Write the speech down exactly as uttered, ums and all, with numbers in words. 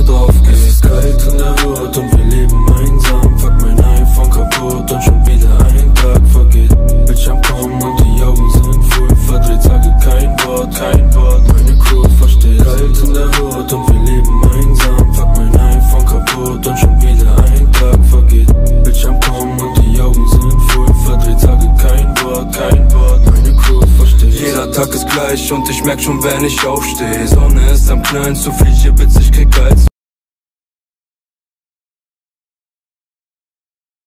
drauf geht. Kalt in der Hut und wir leben einsam. Fuck mein iPhone kaputt und schon wieder ein Tag vergeht. Bildschirm kommen und die Augen sind voll verdreht. Sage kein Wort, kein Wort, meine Crew versteht. Kalt in der Hut und wir leben einsam. Fuck mein iPhone kaputt und schon wieder ein Tag vergeht. Bildschirm kommen und die Augen sind voll verdreht. Sage kein Wort, kein Wort, meine Crew versteht. Jeder Tag ist gleich und ich merk schon, wenn ich aufstehe. Sonne ist am Knallen, zu viel hier, Bitch, ich krieg Geiz.